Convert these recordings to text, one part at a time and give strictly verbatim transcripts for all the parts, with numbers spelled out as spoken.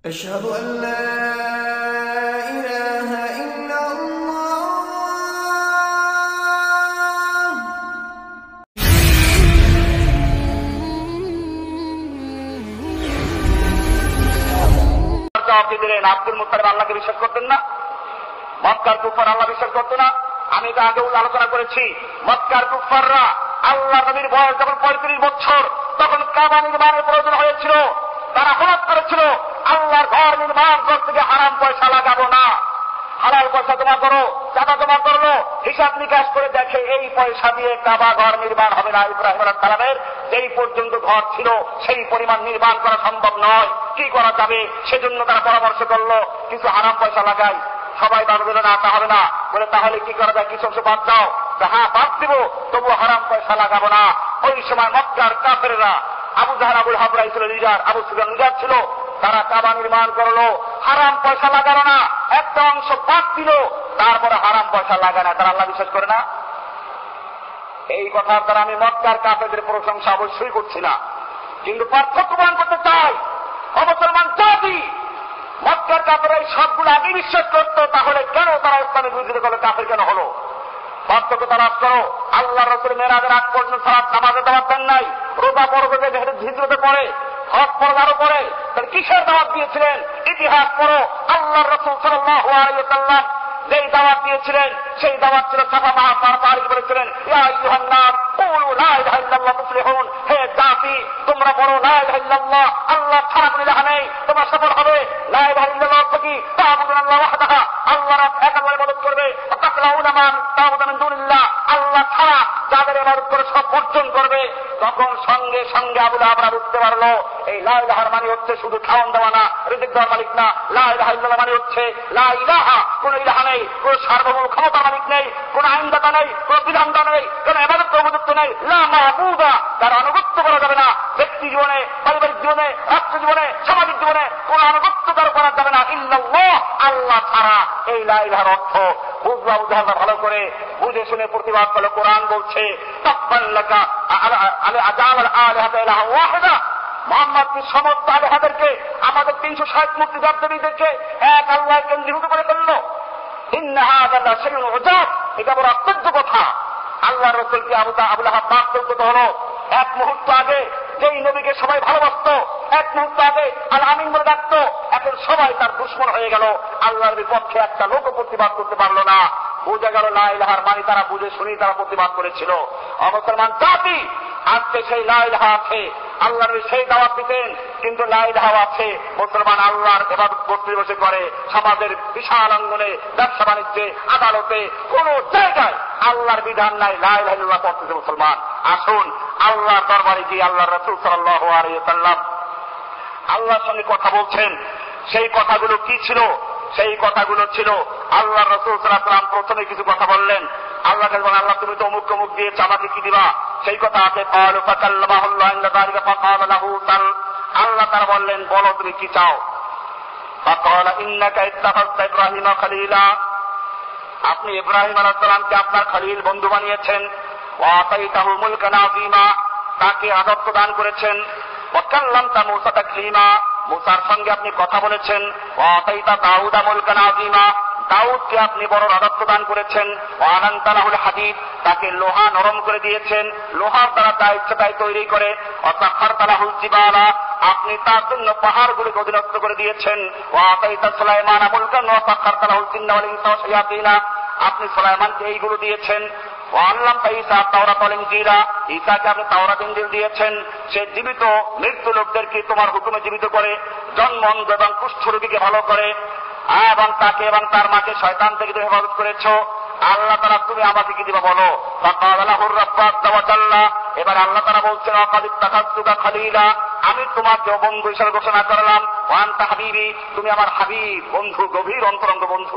أشهد أن لا إله إلا الله আপনি দিলেন Abdul Muttalib আল্লাহকে বিশ্বাস করতেন না? মক্কার কুফার আল্লাহ বিশ্বাস করতো না? আমি তো আগেও আলোচনা করেছি, মক্কার কুফাররা আল্লাহ নবীর বয়স যখন পঁয়ত্রিশ বছর তখন কাবা নির্মাণের প্রয়োজন হয়েছিল, তারা হঠাৎ করেছিল আল্লাহর ঘর নির্মাণ করতে গিয়ে হারাম পয়সা লাগাবো না, হালাল পয়সা জমা করো। চাঁদা জমা করলো, হিসাব নিকাশ করে দেখে এই পয়সা দিয়ে কাবা ঘর নির্মাণ হবে না। ইব্রাহিম আলাইহিস সালামের যেই পর্যন্ত ঘর ছিল সেই পরিমাণ নির্মাণ করা সম্ভব নয়, কি করা যাবে? সেজন্য তারা পরামর্শ করলো কিছু হারাম পয়সা লাগাই। সবাই বাদ দিল না, তা হবে না। বলে তাহলে কি করা যায়, কিছু অংশ বাদ দাও। হ্যাঁ বাদ দিব, তবু হারাম পয়সা লাগাবো না। ওই সময় মক্কার কাফেররা, আবু জাহল আবুল হাবরাই ছিল লিডার, আবু সুফিয়ান লিডার ছিল, তারা কাবা নির্মাণ করলো, হারাম পয়সা লাগালো না, একটা অংশ বাদ দিল, তারপরে হারাম পয়সা লাগায় না। তারা আল্লাহ বিশ্বাস করে না। এই কথার দ্বারা আমি মক্কার কাফেরদের প্রশংসা অবশ্যই করছি না, কিন্তু পার্থক্য প্রমাণ করতে চাই। অমুসলমান জাতি মক্কার কাফের এই সবগুলো আগে বিশ্বাস করত, তাহলে কেন তারা ইসলামের বিরুদ্ধে করলো, কাফের কেন হলো? পার্থক্য তালাশ করো। আল্লাহ রাসূল মেরাজের আগ পর্যন্ত সালাত নামাজের দাওয়াত দেন নাই, রোজা পরবে হিজরতে পড়ে, হজ ফরজ আরো পড়ে, তার কিসের দাওয়াত দিয়েছিলেন? ইতিহাস পড়ো। আল্লাহ রাসূল সাল্লাল্লাহু আলাইহি ওয়াসাল্লাম যেই দাওয়াত দিয়েছিলেন সেই দাওয়াত ছিল সাফা মারওয়া পার করেছিলেন, ইয়া আইয়ুহান নাস কুলু লা ইলাহা ইল্লাল্লাহ তুফলিহুন, হে জাতি তোমরা বলো লা ইলাহা ইল্লাল্লাহ, আল্লাহ ছাড়া কোনো ইলাহ নেই, তোমরা সফল হবে। লা ইলাহা ইল্লাল্লাহ অর্থ কি? তা'বুদুনাল্লাহ ওয়াহদাহু, আল্লাহর এক আল্লাহর ইবাদত করবে। তাকলাউনা মান তা'বুদু মিন দুনিল্লাহ, আল্লাহ ছাড়া যাদের ইবাদত করে সব বর্জন করবে। তখন সঙ্গে সঙ্গে আবু লাহাব বুঝতে পারলো এই লা ইলাহার মানে হচ্ছে শুধু খাওয়ান দেওয়া না, রিজিক দেওয়ার মালিক না। লা ইলাহা ইল্লাল্লাহ মানে হচ্ছে লা ইলাহা, কোন ইলাহ নেই, কোন সার্বভৌম ক্ষমতার মালিক নেই, কোন আইনদাতা নেই, কোন বিধানদাতা নেই, কোন ইবাদতের উপযুক্ত নেই। লা মাহবুদা, তার আনুগত্য করা যাবে না। ব্যক্তি জীবনে, পারিবারিক জীবনে, রাষ্ট্র জীবনে, সামাজিক জীবনে কোন আনুগত্য তার করা যাবে না ইল্লাল্লাহ, আল্লাহ ছাড়া। এই লা ইলাহার অর্থ বুঝবা, উদাহরণ ভালো করে বুঝে শুনে প্রতিবাদ করলো। কোরআন বলছে তাব্বাল্লাকা আলা আজাল আলিহাতা ইলাহা ওয়াহিদা, মুহাম্মদ কি সমস্ত আলিহাদেরকে, আমাদের তিনশো ষাট মূর্তি দেবদেবীদেরকে এক আল্লাহ কেন্দ্রীভূত করে ফেললো। ইন্না হাযা লাশাইউন উজাব, এটা বড় আশ্চর্য কথা। আল্লাহ রাসূলকে আবু আবু লাহাব পাক করতে হলো। এক মুহূর্ত আগে যেই নবীকে সবাই ভালোবাসত, এক মুহূর্ত আগে আল আমিন বলে ডাকতো, এখন সবাই তার দুশমন হয়ে গেল। আল্লাহর বিপক্ষে একটা লোক প্রতিবাদ করতে পারলো না। বুঝে গেল লা ইলাহার মানে তারা বুঝে শুনেই তারা প্রতিবাদ করেছিল। মুসলমান জাতি আজকে সেই লা ইলাহা আছে, আল্লাহর সেই দাওয়াত দিতেন, কিন্তু লা ইলাহা আছে, মুসলমান আল্লাহর ইবাদত করতে বসে করে সমাজের বিশাল অঙ্গনে, ব্যবসা বাণিজ্যে, আদালতে, কোন জায়গায় আল্লাহর বিধান নাই, লা ইলাহা ইল্লাল্লাহ পড়তেছে মুসলমান। আসুন আল্লাহর দরবারে গিয়ে আল্লাহর রাসূল সাল্লাল্লাহু আলাইহি ওয়াসাল্লাম আল্লাহর সঙ্গে কথা বলছেন, সেই কথাগুলো কি ছিল? সেই কথাগুলো ছিল আল্লাহ রাসূল সাল্লাল্লাহু আলাইহি ওয়াসাল্লাম প্রথমে কিছু কথা বললেন। আল্লাহ বলেন, আল্লাহ তুমি তো অমুক অমুক দিয়েছ, আমাকে কি দিবা? সেই কথা আছে। ক্বালু ফাকাল্লামাহুল্লাহু ইনদা যালিকা ফাকালা লাহু সাল, আল্লাহ তাআলা বললেন বলো তুমি কি চাও? ফাকালা ইন্নাকা ইত্তাখাযতা ইব্রাহিমা খলিলা, আপনি ইব্রাহিম আলাইহিস সালামকে আপনার খলিল বন্ধু বানিয়েছেন। ওয়া আতাইতাহু মুলকান আযীমা, তাকে আদর্শ দান করেছেন। ওয়া কাল্লামতা মূসা তাকলিমা, মূসার সঙ্গে আপনি কথা বলেছেন। ওয়া আতাইতা দাউদা মুলকান আযীমা, দাউদকে আপনি বড় রাজত্ব দান করেছেন। ওয়া আনানতা লাহুল হাদীদ, তাকে লোহা নরম করে দিয়েছেন, লোহার দ্বারা তা ইচ্ছা তাই তৈরি করে। ওয়া সাখারতা লাহুল জিবালা, আপনি তার জন্য পাহাড়গুলিকে অধীনস্থ করে দিয়েছেন। ওয়া আতাইতা সুলাইমানা মুলকান ওয়া সাখারতা লাহুল জিন্না ওয়াল ইনসা ওয়া শায়াতিনা, আপনি সুলাইমানকে এইগুলো দিয়েছেন। ও আল্লাহ ঈসা তাওরাত ওয়াল ইনজিলা, ঈসাকে আপনি তাওরাত ইনজিল দিয়েছেন। সে জীবিত মৃত্যু লোকদেরকে তোমার হুকুমে জীবিত করে, জন্ম অন্ধ এবং কুষ্ঠ রোগীকে ভালো করে, এবং তাকে এবং তার মাকে শয়তান থেকে তুমি হেফাজত করেছ। আল্লাহ তাআলা তুমি আমাকে কি দিবা বলো? ফাকালা লাহুর রাব্বু আযজা ওয়া জাল্লা, এবার আল্লাহ তাআলা বলছেন ওয়াকাদ ইত্তাখাযতুকা খলিলা, আমি তোমাকে বন্ধু হিসেবে ঘোষণা করলাম। ওয়া আনতা হাবিবি, তুমি আমার হাবিব, বন্ধু, গভীর অন্তরঙ্গ বন্ধু।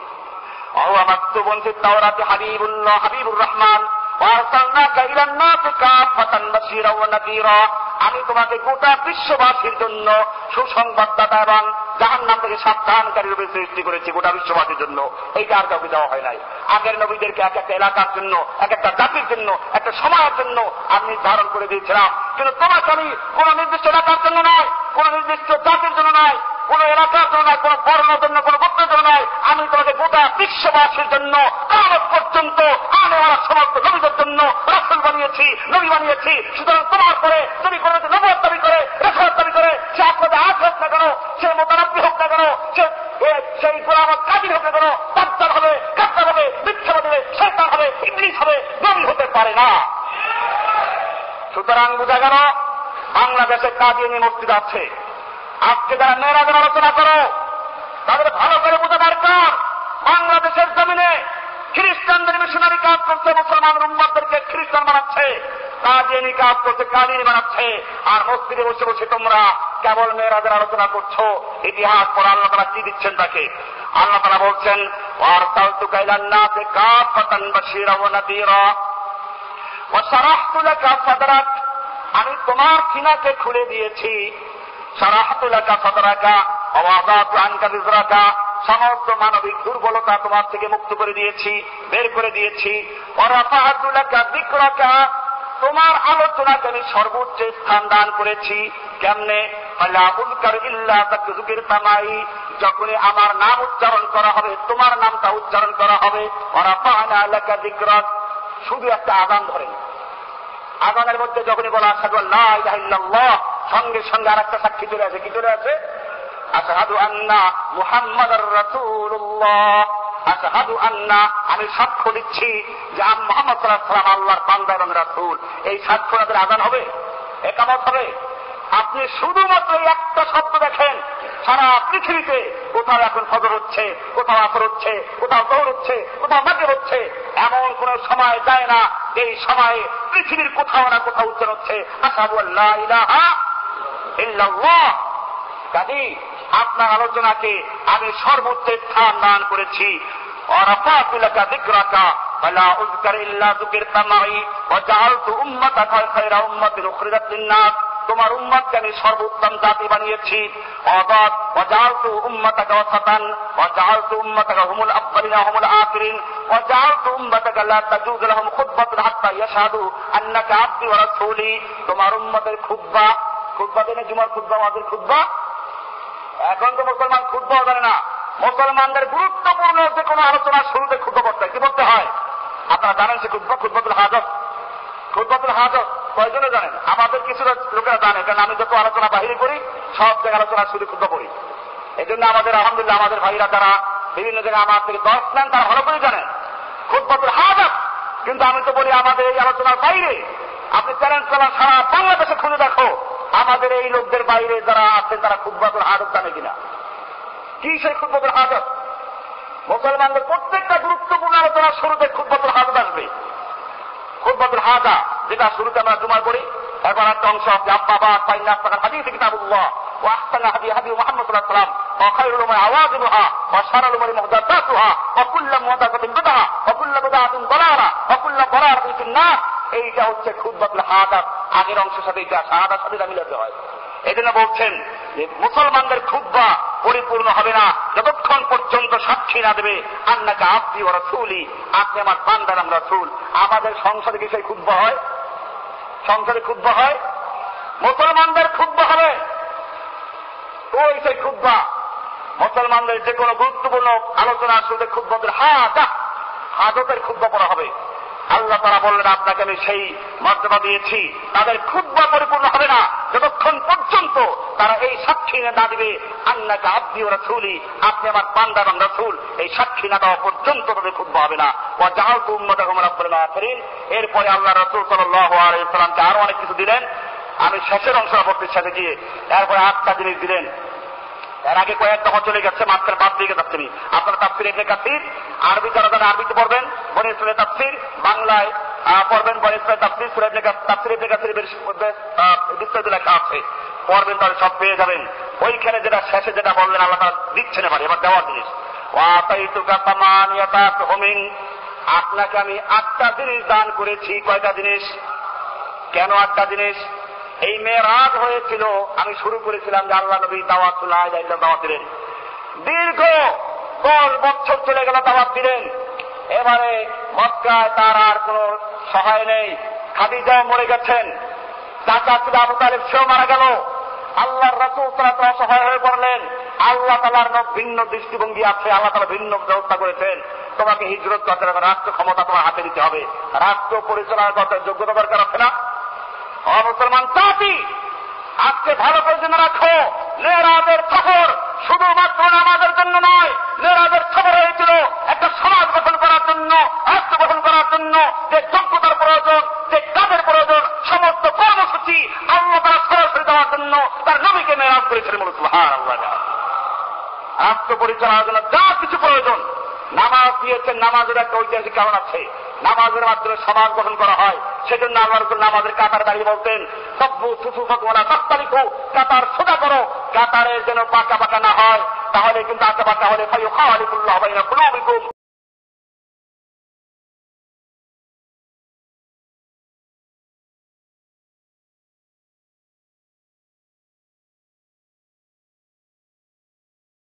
ওয়া মাকতুবুন ফিত তাওরাতি হাবিবুল্লাহ হাবিবুর রহমান ওয়া আরসালনাকা ইলান নাসি কাফাতান বাশীরা ওয়া নাযীরা, আমি তোমাকে গোটা বিশ্ববাসীর জন্য সুসংবাদদাতা এবং জাহান্নাম থেকে সাবধানকারী রূপে সৃষ্টি করেছি, গোটা বিশ্ববাসীর জন্য। এইটা আর কাউকে দেওয়া হয় নাই। আগের নবীদেরকে এক একটা এলাকার জন্য, এক একটা জাতির জন্য, একটা সময়ের জন্য আমি নির্ধারণ করে দিয়েছিলাম, কিন্তু তোমাকে আমি কোন নির্দিষ্ট এলাকার জন্য নয়, কোন নির্দিষ্ট জাতির জন্য নয়, কোন এলাকার জন্য নয়, কোন বর্ণের জন্য, কোন গোত্রের জন্য নয়, আমি তোমাকে গোটা বিশ্ববাসীর জন্য কামত পর্যন্ত আনে ওরা সমস্ত নবীদের জন্য রাসূল বানিয়েছি, নবী বানিয়েছি। সুতরাং তোমার পরে যদি কোনো নবুয়ত দাবি করে, রাসূলত দাবি করে, সে আপনাদের আজ হোক না কেন, সে মোতারাব্বি হোক না কেন, সে সেই গোলামত কাবিল হোক না কেন, দাজ্জাল হবে, কাযযাব হবে, মিথ্যাবাদী হবে, শয়তান হবে, ইবলিস হবে, নবী হতে পারে না। সুতরাং বোঝা গেল বাংলাদেশে কাদিয়ানী মসজিদ আছে। আজকে যারা মেরাজের আলোচনা করো তাদের ভালো করে বোঝা দরকার, বাংলাদেশের জমিনে খ্রিস্টানদের মিশনারি কাজ করছে, মুসলমানের উম্মতদেরকে খ্রিস্টান বানাচ্ছে, কাদিয়ানী কাজ করছে, কাদিয়ানী বানাচ্ছে। আর মসজিদে বসে বসে তোমরা কেবল মেরাজের আলোচনা করছো। ইতিহাস পড়া আল্লাহ তাআলা কি দিচ্ছেন তাকে? আল্লাহ তাআলা বলছেন ওয়ারসালতুকা ইলান নাসি কাফাতান বাশীরা ওয়া নাযীরা ওয়া শারাহতু লাকা সাদরাক, আমি তোমার সিনাকে খুলে দিয়েছি। শারাহতু লাকা সাদরাকা ওয়া ওয়াদাতু আনকা বিজরাকা, সমস্ত মানবিক দুর্বলতা তোমার থেকে মুক্ত করে দিয়েছি, বের করে দিয়েছি। ওয়া রাফা'তু লাকা যিকরাকা, তোমার আলোচনাকে আমি সর্বোচ্চ স্থান দান করেছি। কেমনে? ফালা উযকার ইল্লা তাযকিরতা মাই, যখনই আমার নাম উচ্চারণ করা হবে, তোমার নামটা উচ্চারণ করা হবে। ওয়া রাফা'না লাকা যিকরাক, শুধু একটা আযান ধরেন, আযানের মধ্যে যখনই বলা আশহাদু আল্লা ইলাহা ইল্লাল্লাহ, সঙ্গে সঙ্গে আরেকটা সাক্ষী চলে আসে। কি চলে আসে? আশহাদু আন্না মুহাম্মাদার রাসূলুল্লাহ, আশহাদু আন্না, আমি সাক্ষ্য দিচ্ছি যে মুহাম্মদ সাল্লাল্লাহু আলাইহি ওয়াসাল্লাম আল্লাহর বান্দা এবং রাসূল। এই সাক্ষ্য আপনাদের আযান হবে, ইকামত হবে। আপনি শুধুমাত্র একটা শব্দ দেখেন, সারা পৃথিবীতে কোথাও এখন ফজর হচ্ছে, কোথাও আসর হচ্ছে, কোথাও যোহর হচ্ছে, কোথাও মাগরিব হচ্ছে, এমন কোন সময় যায় না এই সময়ে পৃথিবীর কোথাও না কোথাও উচ্চারণ হচ্ছে আশহাদু আল্লা ইলাহা ইল্লাল্লাহ। কাজী আপনার আলোচনাকে আমি সর্বোচ্চ স্থান দান করেছি। ওয়া রাফা'তু লাকা যিকরাকা ফালা উযকার ইল্লা যিকরতা মাই ওয়া জাআলতু উম্মাতাকা খায়রা উম্মাতিন উখরিজাত লিন-নাস, তোমার উম্মতকে আমি সর্বোত্তম জাতি বানিয়েছি। ওয়াদাত ওয়া জাআলতু উম্মাতাকা ওয়াসাতান ওয়া জাআলতু উম্মাতাকা হুমুল আফদালিনা হুমুল আখিরিন ওয়া জাআলতু উম্মাতাকা লা তাজুযু লাহুম খুতবাতুন হাত্তা ইয়াশহাদু আন্নাকা আবদি ওয়া রাসূলি, তোমার উম্মতের খুতবা, খুতবা দেনে জুমার খুতবা, ওয়াজের খুতবা। এখন তো মুসলমান খুতবাও জানে না। মুসলমানদের গুরুত্বপূর্ণ যে কোনো আলোচনার শুরুতে খুতবা পড়তে হয়। কি পড়তে হয় আপনারা জানেন? সে খুতবা খুতবাতুল হাজত। খুতবাতুল হাজত কয়জনে জানেন? আমাদের কিছু লোকেরা জানে, কারণ আমি যত আলোচনা বাহিরে করি সব জায়গায় আলোচনা শুরু খুতবা পড়ি। এই জন্য আমাদের আলহামদুলিল্লাহ আমাদের ভাইরা তারা বিভিন্ন জায়গায় আমার থেকে দশ নেন, তারা ভালো করে জানেন খুতবাতুল হাজত। কিন্তু আমি তো বলি আমাদের এই আলোচনার বাইরে আপনি চ্যালেঞ্জ করেন, সারা বাংলাদেশে খুঁজে দেখো আমাদের এই লোকদের বাইরে যারা আছেন তারা খুতবাতুল হাজত জানে কিনা। কি সেই খুতবাতুল হাজত? মুসলমানদের প্রত্যেকটা গুরুত্বপূর্ণ আলোচনার শুরুতে খুতবাতুল হাজত আসবে। খুতবাতুল হাজা যেটা শুরুতে আমরা জুমার করি, এবার একটা অংশ আব্বা পাইনা আপনার হাদিস কিতাবুল্লাহ ওয়া আহসানা হাদি হাদি মুহাম্মদ সাল্লাল্লাহু আলাইহি ওয়াসাল্লাম ওয়া খায়রুল উমুরি আওয়াজিবুহা ওয়া শাররুল উমুরি মুহদাসাতুহা ওয়া কুল্লু মুহদাসাতিন বিদআহ ওয়া কুল্লু বিদআতিন দালালা ওয়া কুল্লু দালালাতিন ফিন-নার। এইটা হচ্ছে খুতবাতুল হাজা। আগের অংশের সাথে এটা শাহাদার সাথে মিলাতে হয়। এজন্য বলছেন যে মুসলমানদের খুতবা পরিপূর্ণ হবে না যতক্ষণ পর্যন্ত সাক্ষী না দেবে আন্নাকা আবদি ওয়া রাসূলি, আপনি আমার বান্দা এবং রাসূল। আমাদের সংসদে কি সেই খুতবা হয়? সংসদে খুতবা হয়? মুসলমানদের খুতবা হবে। ওই সেই খুতবা মুসলমানদের যে কোনো গুরুত্বপূর্ণ আলোচনার শুরুতে খুতবাতুল হাজা, হাজতের খুতবা পড়া হবে। আল্লাহ তাআলা বললেন আপনাকে আমি সেই মর্যাদা দিয়েছি, তাদের খুতবা পরিপূর্ণ হবে না যতক্ষণ পর্যন্ত তারা এই সাক্ষী না দিবে আন্নাকা আবদি ওয়া রাসূলি, আপনি আমার বান্দা এবং রাসূল। এই সাক্ষী না দেওয়া পর্যন্ত তাদের খুতবা হবে না। ওয়া জাআলতু উম্মাতাকা হুমুল আখিরিন। এরপরে আল্লাহ রাসূল সাল্লাল্লাহু আলাইহি ওয়াসাল্লামকে আরো অনেক কিছু দিলেন। আমি শেষের অংশ পড়তে সাথে গিয়ে এরপরে আটটা জিনিস দিলেন। এর আগে কয়েক দফা চলে গেছে, মাঝখানে বাদ দিয়ে যাচ্ছে। আপনারা তাফসীর ইবনে কাসির আরবি যারা যারা আরবিতে পড়বেন, বনি ইসরাঈলের তাফসীর বাংলায় পড়বেন, বনি ইসরাঈলের তাফসীর সূরা ইবনে কাসির, তাফসীর ইবনে কাসির বিস্তারিত লেখা আছে, পড়বেন তাহলে সব পেয়ে যাবেন। ওইখানে যেটা শেষে যেটা বললেন আল্লাহ তাআলা দিচ্ছেন এবার এবার দেওয়ার জিনিস। ওয়া আতাইতুকা সামানিয়াতা হুমিন, আপনাকে আমি আটটা জিনিস দান করেছি। কয়টা জিনিস? কেন আটটা জিনিস? এই মেরাজ হয়েছিল, আমি শুরু করেছিলাম যে আল্লাহ নবী দাওয়াত লা ইলাহা ইল্লাল্লাহ দাওয়াত দিলেন, দীর্ঘ দশ বছর চলে গেল দাওয়াত দিলেন। এবারে মক্কায় তার আর কোন সহায় নেই, খাদিজাও মরে গেছেন, চাচা ছিল আবু তালেব সেও মারা গেল, আল্লাহর রাসূল সাল্লাল্লাহু আলাইহি ওয়াসাল্লাম অসহায় হয়ে পড়লেন। আল্লাহ তাআলার ভিন্ন দৃষ্টিভঙ্গি আছে, আল্লাহ তাআলা ভিন্ন ব্যবস্থা করেছেন। তোমাকে হিজরত করতে হবে, রাষ্ট্র ক্ষমতা তোমার হাতে নিতে হবে, রাষ্ট্র পরিচালনা করতে যোগ্যতা দরকার আছে না? মুসলমান জাতি আজকে ভালো করে জেনে রাখো, মেরাজের সফর শুধুমাত্র নামাজের জন্য নয়, মেরাজের সফর হয়েছিল একটা সমাজ গঠন করার জন্য, রাষ্ট্র গঠন করার জন্য। যে যোগ্যতার প্রয়োজন, যে কাজের প্রয়োজন, সমস্ত কর্মসূচি আল্লাহ তাআলা সরাসরি দেওয়ার জন্য তার নবীকে মেরাজ করেছিলেন। সুবহানাল্লাহ। রাষ্ট্র পরিচালনার জন্য যা কিছু প্রয়োজন নামাজ দিয়েছেন। নামাজের একটা ঐতিহাসিক কারণ আছে, নামাজের মাধ্যমে সমাজ গঠন করা হয়। সেজন্য আল্লাহ রাসূল নামাজের কাতার দাঁড়িয়ে বলতেন, সব্বু সুফুফাকুনা তাস্তারিকু, কাতার সোজা করো, কাতারের যেন পাকা পাকা না হয়, তাহলে কিন্তু আঁকা বাঁকা হলে ফায়ুখালিকুল্লাহু বাইনা কুলুবিকুম,